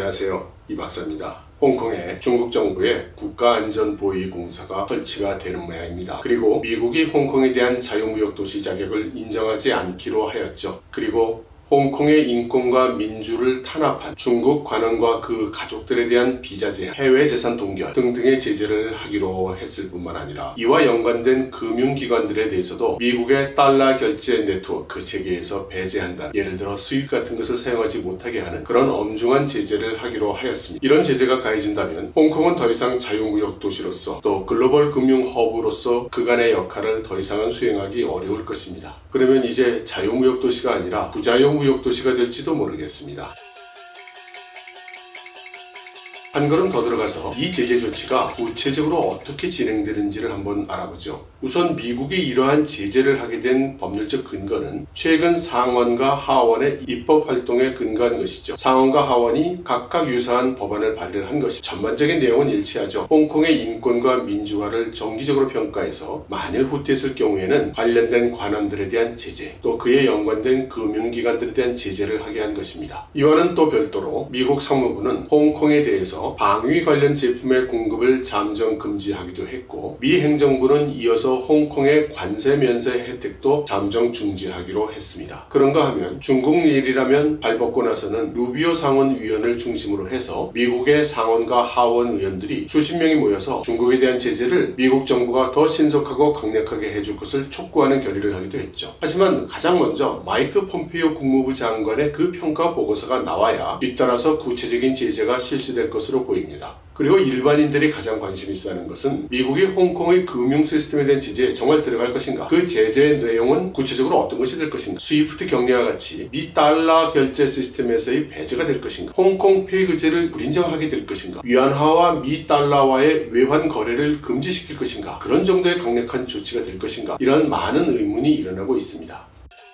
안녕하세요, 이 박사입니다. 홍콩에 중국 정부의 국가안전보위공사가 설치가 되는 모양입니다. 그리고 미국이 홍콩에 대한 자유무역도시 자격을 인정하지 않기로 하였죠. 그리고 홍콩의 인권과 민주를 탄압한 중국 관원과 그 가족들에 대한 비자 제한, 해외 재산 동결 등등의 제재를 하기로 했을 뿐만 아니라 이와 연관된 금융기관들에 대해서도 미국의 달러 결제 네트워크 체계에서 배제한다. 예를 들어 스위프트 같은 것을 사용하지 못하게 하는 그런 엄중한 제재를 하기로 하였습니다. 이런 제재가 가해진다면 홍콩은 더 이상 자유무역 도시로서 또 글로벌 금융 허브로서 그간의 역할을 더 이상은 수행하기 어려울 것입니다. 그러면 이제 자유무역 도시가 아니라 부자유무역 도시가 될지도 모르겠습니다. 한 걸음 더 들어가서 이 제재 조치가 구체적으로 어떻게 진행되는지를 한번 알아보죠. 우선 미국이 이러한 제재를 하게 된 법률적 근거는 최근 상원과 하원의 입법 활동에 근거한 것이죠. 상원과 하원이 각각 유사한 법안을 발의를 한 것이 전반적인 내용은 일치하죠. 홍콩의 인권과 민주화를 정기적으로 평가해서 만일 후퇴했을 경우에는 관련된 관원들에 대한 제재, 또 그에 연관된 금융기관들에 대한 제재를 하게 한 것입니다. 이와는 또 별도로 미국 상무부는 홍콩에 대해서 방위 관련 제품의 공급을 잠정 금지하기도 했고, 미 행정부는 이어서 홍콩의 관세 면세 혜택도 잠정 중지하기로 했습니다. 그런가 하면 중국 일이라면 발벗고 나서는 루비오 상원위원을 중심으로 해서 미국의 상원과 하원 의원들이 수십 명이 모여서 중국에 대한 제재를 미국 정부가 더 신속하고 강력하게 해줄 것을 촉구하는 결의를 하기도 했죠. 하지만 가장 먼저 마이크 폼페이오 국무부 장관의 그 평가 보고서가 나와야 뒤따라서 구체적인 제재가 실시될 것으로 보입니다. 그리고 일반인들이 가장 관심이 있어 하는 것은 미국이 홍콩의 금융 시스템에 대한 제재에 정말 들어갈 것인가? 그 제재의 내용은 구체적으로 어떤 것이 될 것인가? 스위프트 경례와 같이 미 달러 결제 시스템에서의 배제가 될 것인가? 홍콩 페이 규제를 불인정하게 될 것인가? 위안화와 미 달러와의 외환 거래를 금지시킬 것인가? 그런 정도의 강력한 조치가 될 것인가? 이런 많은 의문이 일어나고 있습니다.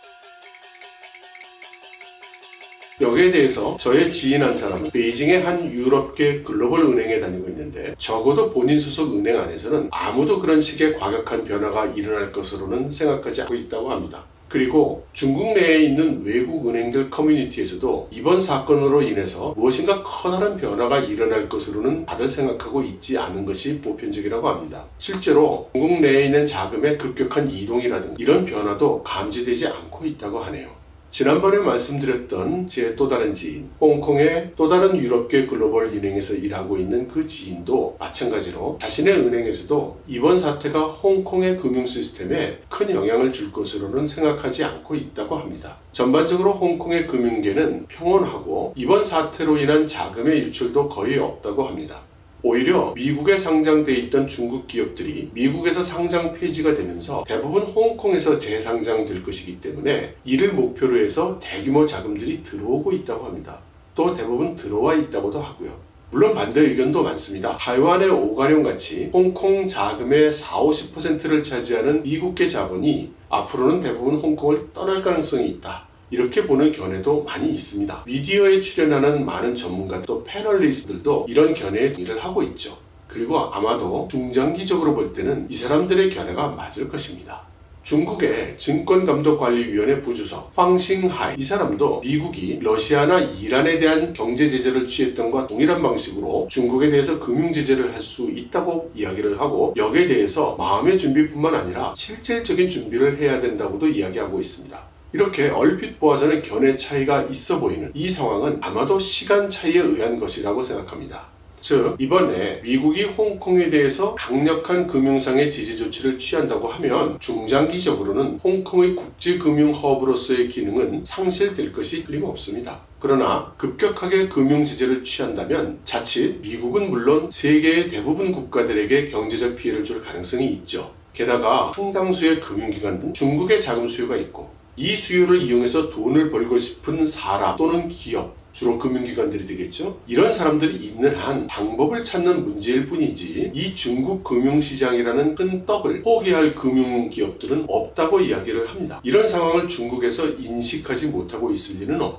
여기에 대해서 저의 지인 한 사람은 베이징의 한 유럽계 글로벌 은행에 다니고 있는데, 적어도 본인 소속 은행 안에서는 아무도 그런 식의 과격한 변화가 일어날 것으로는 생각하지 않고 있다고 합니다. 그리고 중국 내에 있는 외국 은행들 커뮤니티에서도 이번 사건으로 인해서 무엇인가 커다란 변화가 일어날 것으로는 다들 생각하고 있지 않은 것이 보편적이라고 합니다. 실제로 중국 내에 있는 자금의 급격한 이동이라든가 이런 변화도 감지되지 않고 있다고 하네요. 지난번에 말씀드렸던 제 또 다른 지인, 홍콩의 또 다른 유럽계 글로벌 은행에서 일하고 있는 그 지인도 마찬가지로 자신의 은행에서도 이번 사태가 홍콩의 금융 시스템에 큰 영향을 줄 것으로는 생각하지 않고 있다고 합니다. 전반적으로 홍콩의 금융계는 평온하고 이번 사태로 인한 자금의 유출도 거의 없다고 합니다. 오히려 미국에 상장돼 있던 중국 기업들이 미국에서 상장 폐지가 되면서 대부분 홍콩에서 재상장될 것이기 때문에 이를 목표로 해서 대규모 자금들이 들어오고 있다고 합니다. 또 대부분 들어와 있다고도 하고요. 물론 반대 의견도 많습니다. 타이완의 오가룡같이 홍콩 자금의 40~50%를 차지하는 미국계 자본이 앞으로는 대부분 홍콩을 떠날 가능성이 있다, 이렇게 보는 견해도 많이 있습니다. 미디어에 출연하는 많은 전문가 또 패널리스트들도 이런 견해의 일을 하고 있죠. 그리고 아마도 중장기적으로 볼 때는 이 사람들의 견해가 맞을 것입니다. 중국의 증권감독관리위원회 부주석 황싱하이, 이 사람도 미국이 러시아나 이란에 대한 경제 제재를 취했던 것과 동일한 방식으로 중국에 대해서 금융 제재를 할 수 있다고 이야기를 하고, 여기에 대해서 마음의 준비뿐만 아니라 실질적인 준비를 해야 된다고도 이야기하고 있습니다. 이렇게 얼핏 보아서는 견해 차이가 있어 보이는 이 상황은 아마도 시간 차이에 의한 것이라고 생각합니다. 즉, 이번에 미국이 홍콩에 대해서 강력한 금융상의 제재 조치를 취한다고 하면 중장기적으로는 홍콩의 국제금융 허브로서의 기능은 상실될 것이 틀림없습니다. 그러나 급격하게 금융 제재를 취한다면 자칫 미국은 물론 세계의 대부분 국가들에게 경제적 피해를 줄 가능성이 있죠. 게다가 상당수의 금융기관은 중국의 자금 수요가 있고, 이 수요를 이용해서 돈을 벌고 싶은 사람 또는 기업, 주로 금융기관들이 되겠죠. 이런 사람들이 있는 한 방법을 찾는 문제일 뿐이지 이 중국 금융시장이라는 큰 떡을 포기할 금융기업들은 없다고 이야기를 합니다. 이런 상황을 중국에서 인식하지 못하고 있을 리는 없죠.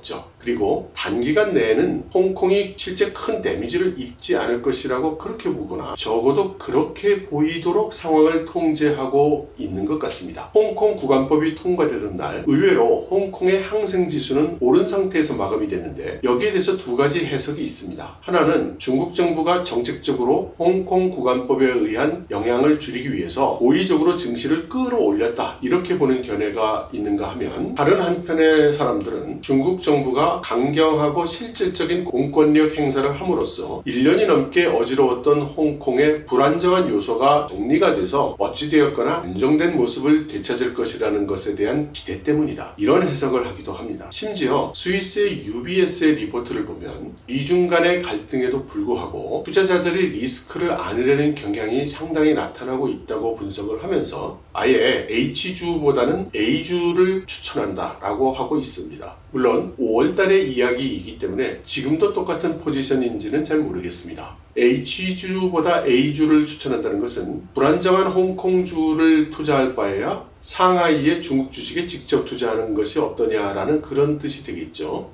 그리고 단기간 내에는 홍콩이 실제 큰 데미지를 입지 않을 것이라고 그렇게 보거나 적어도 그렇게 보이도록 상황을 통제하고 있는 것 같습니다. 홍콩 구간법이 통과되던 날 의외로 홍콩의 항생지수는 오른 상태에서 마감이 됐는데 여기에 대해서 두 가지 해석이 있습니다. 하나는 중국 정부가 정책적으로 홍콩 구간법에 의한 영향을 줄이기 위해서 고의적으로 증시를 끌어올렸다 이렇게 보는 견해가 있는가 하면 다른 한편의 사람들은 중국 정부가 강경하고 실질적인 공권력 행사를 함으로써 1년이 넘게 어지러웠던 홍콩의 불안정한 요소가 정리가 돼서 어찌되었거나 안정된 모습을 되찾을 것이라는 것에 대한 기대 때문이다. 이런 해석을 하기도 합니다. 심지어 스위스의 UBS의 리포트를 보면 미중 간의 갈등에도 불구하고 투자자들이 리스크를 안으려는 경향이 상당히 나타나고 있다고 분석을 하면서 아예 H주보다는 A주를 추천한다 라고 하고 있습니다. 물론 5월달의 이야기이기 때문에 지금도 똑같은 포지션인지는 잘 모르겠습니다. H주보다 A주를 추천한다는 것은 불안정한 홍콩주를 투자할 바에야 상하이의 중국 주식에 직접 투자하는 것이 어떠냐라는 그런 뜻이 되겠죠.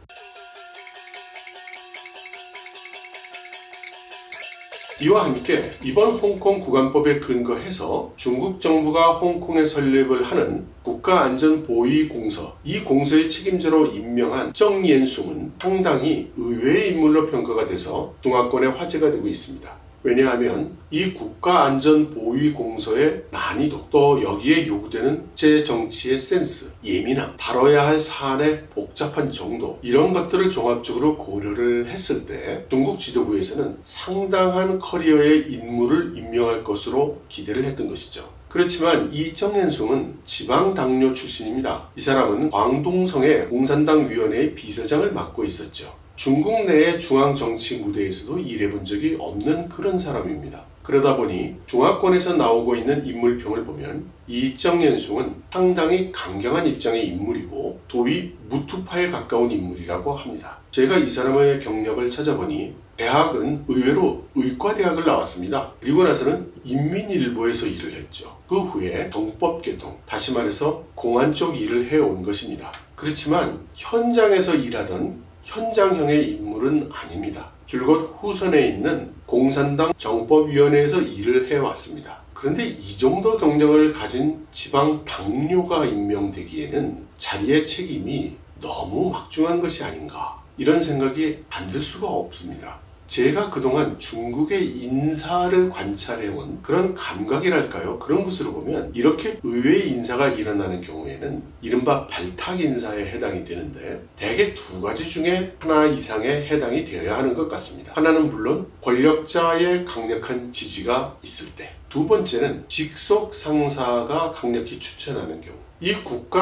이와 함께 이번 홍콩 구간법에 근거해서 중국 정부가 홍콩에 설립을 하는 국가안전보위공서, 이 공서의 책임자로 임명한 정옌숭은 상당히 의외의 인물로 평가가 돼서 중화권의 화제가 되고 있습니다. 왜냐하면 이 국가안전보위공서의 난이도, 또 여기에 요구되는 국제 정치의 센스, 예민함, 다뤄야 할 사안의 복잡한 정도, 이런 것들을 종합적으로 고려를 했을 때 중국 지도부에서는 상당한 커리어의 인물을 임명할 것으로 기대를 했던 것이죠. 그렇지만 이 정옌숭은 지방 당뇨 출신입니다. 이 사람은 광동성의 공산당 위원회의 비서장을 맡고 있었죠. 중국 내의 중앙 정치 무대에서도 일해본 적이 없는 그런 사람입니다. 그러다 보니 중화권에서 나오고 있는 인물평을 보면 이 정옌숭은 상당히 강경한 입장의 인물이고 소위 무투파에 가까운 인물이라고 합니다. 제가 이 사람의 경력을 찾아보니 대학은 의외로 의과대학을 나왔습니다. 그리고 나서는 인민일보에서 일을 했죠. 그 후에 정법개통, 다시 말해서 공안 쪽 일을 해온 것입니다. 그렇지만 현장에서 일하던 현장형의 인물은 아닙니다. 줄곧 후선에 있는 공산당 정법위원회에서 일을 해왔습니다. 그런데 이 정도 경력을 가진 지방 당뇨가 임명되기에는 자리의 책임이 너무 막중한 것이 아닌가, 이런 생각이 안 들 수가 없습니다. 제가 그동안 중국의 인사를 관찰해온 그런 감각이랄까요? 그런 것으로 보면 이렇게 의외의 인사가 일어나는 경우에는 이른바 발탁 인사에 해당이 되는데 대개 두 가지 중에 하나 이상에 해당이 되어야 하는 것 같습니다. 하나는 물론 권력자의 강력한 지지가 있을 때, 두 번째는 직속 상사가 강력히 추천하는 경우. 이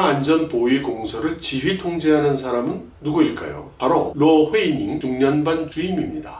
국가안전보위공서를 지휘 통제하는 사람은 누구일까요? 바로 로 회이닝 중년반 주임입니다.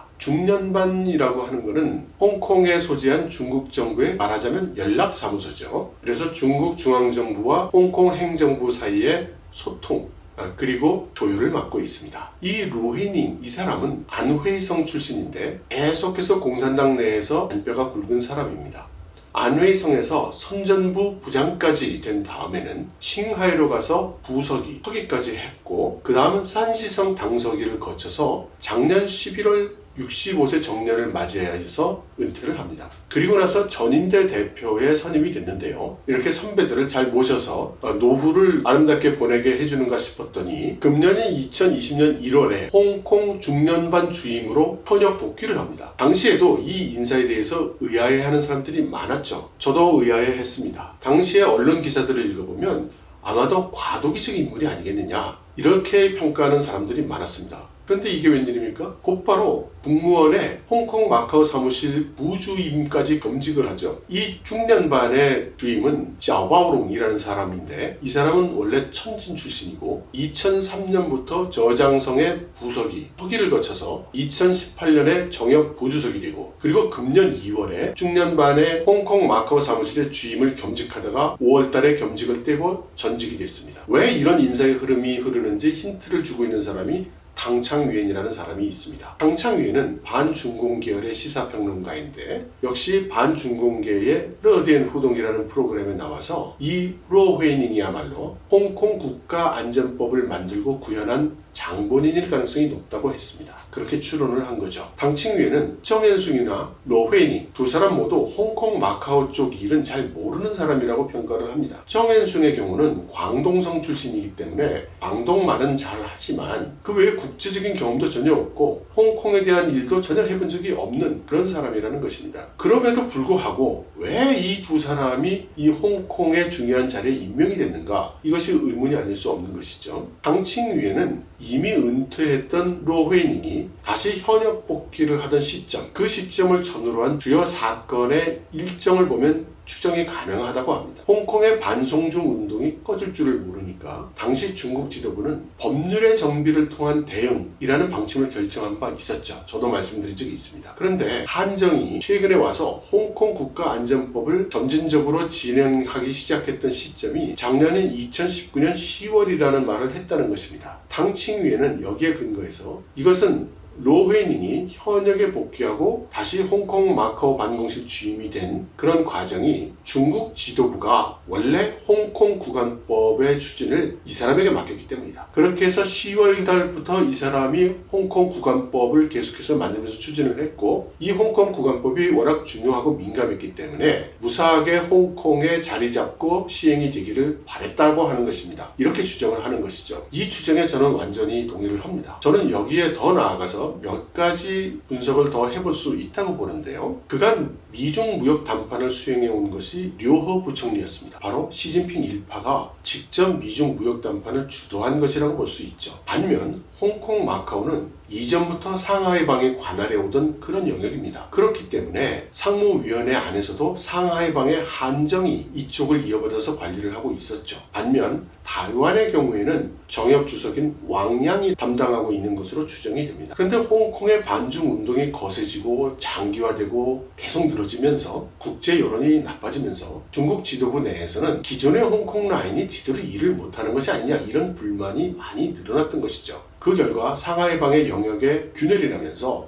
중년반이라고 하는 것은 홍콩에 소재한 중국 정부의 말하자면 연락사무소죠. 그래서 중국 중앙정부와 홍콩 행정부 사이의 소통, 그리고 조율을 맡고 있습니다. 이 로헤닝, 이 사람은 안회이성 출신인데 계속해서 공산당 내에서 잔뼈가 굵은 사람입니다. 안회이성에서 선전부 부장까지 된 다음에는 칭하이로 가서 부서기, 서기까지 했고 그 다음은 산시성 당서기를 거쳐서 작년 11월 65세 정년을 맞이해서 은퇴를 합니다. 그리고 나서 전인대 대표에 선임이 됐는데요. 이렇게 선배들을 잘 모셔서 노후를 아름답게 보내게 해주는가 싶었더니 금년인 2020년 1월에 홍콩 중년반 주임으로 현역 복귀를 합니다. 당시에도 이 인사에 대해서 의아해하는 사람들이 많았죠. 저도 의아해했습니다. 당시에 언론 기사들을 읽어보면 아마도 과도기적 인물이 아니겠느냐, 이렇게 평가하는 사람들이 많았습니다. 그런데 이게 웬일입니까? 곧바로 국무원의 홍콩 마카오 사무실 부주임까지 겸직을 하죠. 이 중년반의 주임은 짜오바오롱이라는 사람인데 이 사람은 원래 천진 출신이고 2003년부터 저장성의 부서기, 서기를 거쳐서 2018년에 정역 부주석이 되고 그리고 금년 2월에 중년반의 홍콩 마카오 사무실의 주임을 겸직하다가 5월달에 겸직을 떼고 전직이 됐습니다. 왜 이런 인사의 흐름이 흐르는지 힌트를 주고 있는 사람이 당창위엔이라는 사람이 있습니다. 당창위엔은 반중공 계열의 시사평론가인데 역시 반중공계의 러디엔 후동이라는 프로그램에 나와서 이 로 회이닝이야말로 홍콩 국가안전법을 만들고 구현한 장본인일 가능성이 높다고 했습니다. 그렇게 추론을 한 거죠. 당칭위에는 정현숭이나 로회닝 두 사람 모두 홍콩 마카오 쪽 일은 잘 모르는 사람이라고 평가를 합니다. 정현숭의 경우는 광동성 출신이기 때문에 광동말은 잘 하지만 그 외에 국제적인 경험도 전혀 없고 홍콩에 대한 일도 전혀 해본 적이 없는 그런 사람이라는 것입니다. 그럼에도 불구하고 왜 이 두 사람이 이 홍콩의 중요한 자리에 임명이 됐는가? 이것이 의문이 아닐 수 없는 것이죠. 당칭위에는 이미 은퇴했던 로회닝이 다시 현역 복귀를 하던 시점, 그 시점을 전후로 한 주요 사건의 일정을 보면 추정이 가능하다고 합니다. 홍콩의 반송중 운동이 꺼질 줄을 모르니까 당시 중국 지도부는 법률의 정비를 통한 대응이라는 방침을 결정한 바 있었죠. 저도 말씀드린 적이 있습니다. 그런데 한정이 최근에 와서 홍콩 국가안전법을 점진적으로 진행하기 시작했던 시점이 작년인 2019년 10월이라는 말을 했다는 것입니다. 당칭위에는 여기에 근거해서 이것은 로회닝이 현역에 복귀하고 다시 홍콩 마카오 반공실 주임이 된 그런 과정이 중국 지도부가 원래 홍콩 구간법의 추진을 이 사람에게 맡겼기 때문이다. 그렇게 해서 10월 달부터 이 사람이 홍콩 구간법을 계속해서 만들면서 추진을 했고, 이 홍콩 구간법이 워낙 중요하고 민감했기 때문에 무사하게 홍콩에 자리 잡고 시행이 되기를 바랬다고 하는 것입니다. 이렇게 추정을 하는 것이죠. 이 추정에 저는 완전히 동의를 합니다. 저는 여기에 더 나아가서 몇 가지 분석을 더 해볼 수 있다고 보는데요. 그간 미중 무역 담판을 수행해 온 것이 류허 부총리였습니다. 바로 시진핑 일파가 직접 미중 무역 담판을 주도한 것이라고 볼 수 있죠. 반면 홍콩 마카오는 이전부터 상하이방에 관할해 오던 그런 영역입니다. 그렇기 때문에 상무위원회 안에서도 상하이방의 한정이 이쪽을 이어받아서 관리를 하고 있었죠. 반면 타이완의 경우에는 정협 주석인 왕양이 담당하고 있는 것으로 추정이 됩니다. 그런데 홍콩의 반중 운동이 거세지고 장기화되고 계속 늘어지면서 국제 여론이 나빠지면서 중국 지도부 내에서는 기존의 홍콩 라인이 제대로 일을 못하는 것이 아니냐, 이런 불만이 많이 늘어났던 것이죠. 그 결과 상하이방의 영역에 균열이 나면서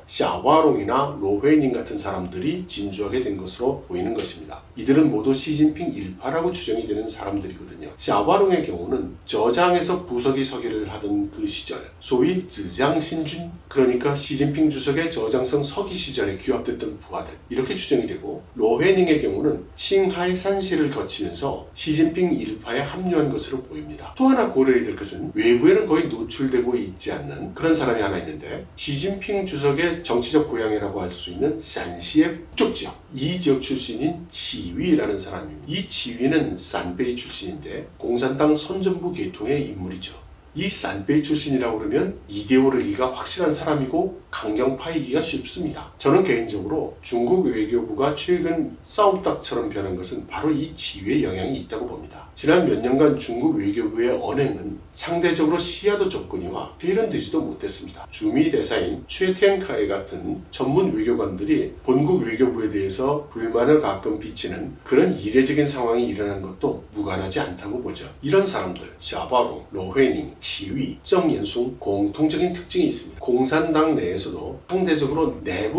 샤와롱이나 로회닝 같은 사람들이 진주하게 된 것으로 보이는 것입니다. 이들은 모두 시진핑 일파라고 추정이 되는 사람들이거든요. 샤와롱의 경우는 저장에서 부서기 서기를 하던 그 시절, 소위 즈장신준, 그러니까 시진핑 주석의 저장성 서기 시절에 규합됐던 부하들, 이렇게 추정이 되고, 로회닝의 경우는 칭하이 산시를 거치면서 시진핑 일파에 합류한 것으로 보입니다. 또 하나 고려해야 될 것은 외부에는 거의 노출되고 있지 않는 그런 사람이 하나 있는데, 시진핑 주석의 정치적 고향이라고 할 수 있는 산시의 북쪽 지역, 이 지역 출신인 지위라는 사람입니다. 이 지위는 산베이 출신인데 공산당 선전부 계통의 인물이죠. 이 산베이 출신이라고 그러면 이데올로기가 확실한 사람이고 강경파이기가 쉽습니다. 저는 개인적으로 중국 외교부가 최근 싸움닭처럼 변한 것은 바로 이 지위의 영향이 있다고 봅니다. 지난 몇 년간 중국 외교부의 언행은 상대적으로 시야도 좁거니와 세련되지도 못했습니다. 주미 대사인 최텐카이 같은 전문 외교관들이 본국 외교부에 대해서 불만을 가끔 비치는 그런 이례적인 상황이 일어난 것도 무관하지 않다고 보죠. 이런 사람들, 샤바롱, 로회닝, 지위, 정연송 공통적인 특징이 있습니다. 공산당 내에서도 상대적으로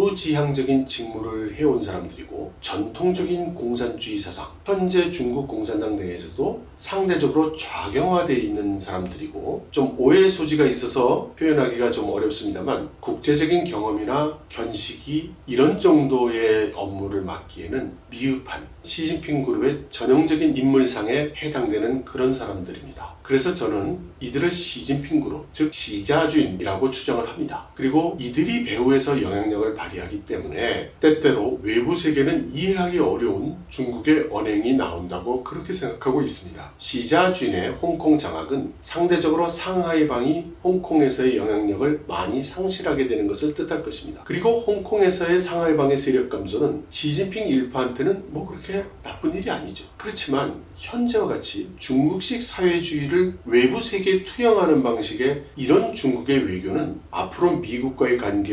내부지향적인 직무를 해온 사람들이고, 전통적인 공산주의 사상, 현재 중국 공산당 내에서도 상대적으로 좌경화되어 있는 사람들이고, 좀 오해의 소지가 있어서 표현하기가 좀 어렵습니다만 국제적인 경험이나 견식이 이런 정도의 업무를 맡기에는 미흡한 시진핑 그룹의 전형적인 인물상에 해당되는 그런 사람들입니다. 그래서 저는 이들을 시진핑 그룹, 즉 시자준이라고 추정을 합니다. 그리고 이들이 배후에서 영향력을 발휘하기 때문에 때때로 외부 세계는 이해하기 어려운 중국의 언행이 나온다고 그렇게 생각하고 있습니다. 시자준의 홍콩 장악은 상대적으로 상하이방이 홍콩에서의 영향력을 많이 상실하게 되는 것을 뜻할 것입니다. 그리고 홍콩에서의 상하이방의 세력 감소는 시진핑 일파한테는 뭐 그렇게 나쁜 일이 아니죠. 그렇지만 현재와 같이 중국식 사회주의를 외부 세계에 투영하는 방식의 이런 중국의 외교는 앞으로 미국과의 관계는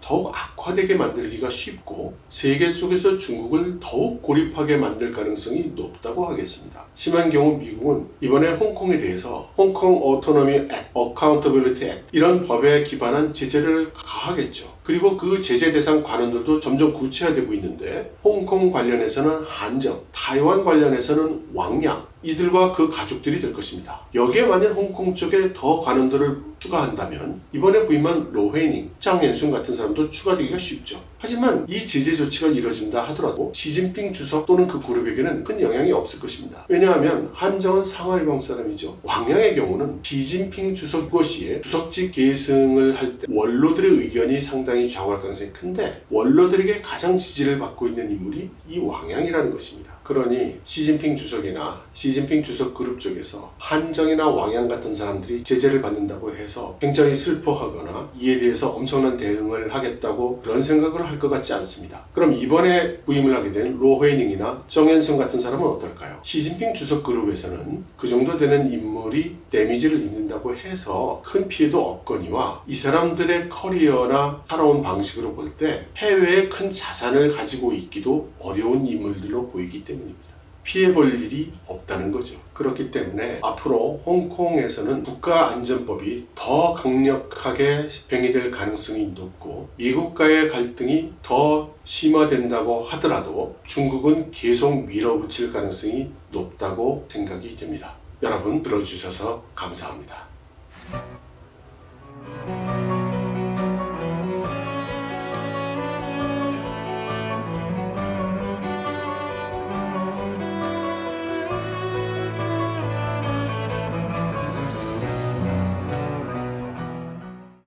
더욱 악화되게 만들기가 쉽고 세계 속에서 중국을 더욱 고립하게 만들 가능성이 높다고 하겠습니다. 심한 경우 미국은 이번에 홍콩에 대해서 홍콩 오토노미 액트, 어카운터빌리티 액트 이런 법에 기반한 제재를 가하겠죠. 그리고 그 제재 대상 관원들도 점점 구체화되고 있는데 홍콩 관련해서는 한정, 타이완 관련해서는 왕양, 이들과 그 가족들이 될 것입니다. 여기에 만일 홍콩 쪽에 더 관원들을 추가한다면 이번에 부임한 로헤이닝, 짱앤순 같은 사람도 추가되기가 쉽죠. 하지만 이 제재 조치가 이뤄진다 하더라도 시진핑 주석 또는 그 그룹에게는 큰 영향이 없을 것입니다. 왜냐하면 한정은 상하이방 사람이죠. 왕양의 경우는 시진핑 주석 시에 주석직 계승을 할 때 원로들의 의견이 상당히 좌우할 가능성이 큰데 원로들에게 가장 지지를 받고 있는 인물이 이 왕양이라는 것입니다. 그러니 시진핑 주석이나 시진핑 주석 그룹 쪽에서 한정이나 왕양 같은 사람들이 제재를 받는다고 해서 굉장히 슬퍼하거나 이에 대해서 엄청난 대응을 하겠다고 그런 생각을 할 것 같지 않습니다. 그럼 이번에 부임을 하게 된 로헤이닝이나 정앤성 같은 사람은 어떨까요? 시진핑 주석 그룹에서는 그 정도 되는 인물이 데미지를 입는다고 해서 큰 피해도 없거니와 이 사람들의 커리어나 살아온 방식으로 볼 때 해외에 큰 자산을 가지고 있기도 어려운 인물들로 보이기 때문입니다. 피해볼 일이 없다는 거죠. 그렇기 때문에 앞으로 홍콩에서는 국가안전법이 더 강력하게 병행될 가능성이 높고 미국과의 갈등이 더 심화된다고 하더라도 중국은 계속 밀어붙일 가능성이 높다고 생각이 됩니다. 여러분 들어주셔서 감사합니다.